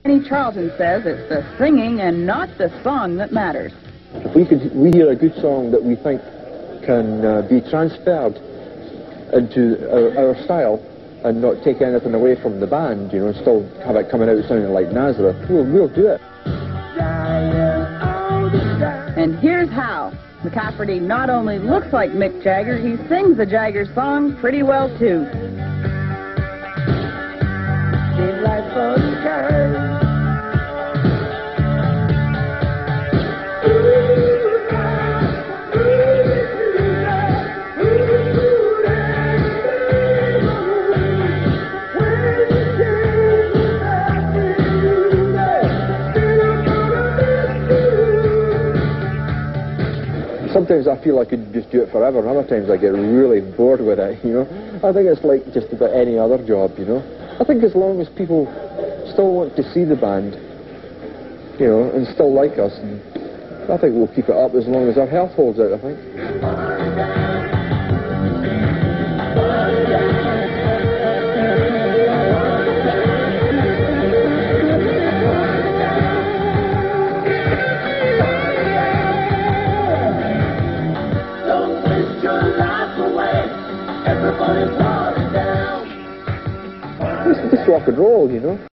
Kenny Charlton says it's the singing and not the song that matters. If we hear a good song that we think can be transferred into our style and not take anything away from the band, you know, and still have it coming out sounding like Nazareth, we'll do it. And here's how. McCafferty not only looks like Mick Jagger, he sings the Jagger song pretty well too. Sometimes I feel I could just do it forever, and other times I get really bored with it, you know. I think it's like just about any other job, you know. I think as long as people still want to see the band, you know, and still like us, I think we'll keep it up as long as our health holds out, I think. This is rock and roll, you know.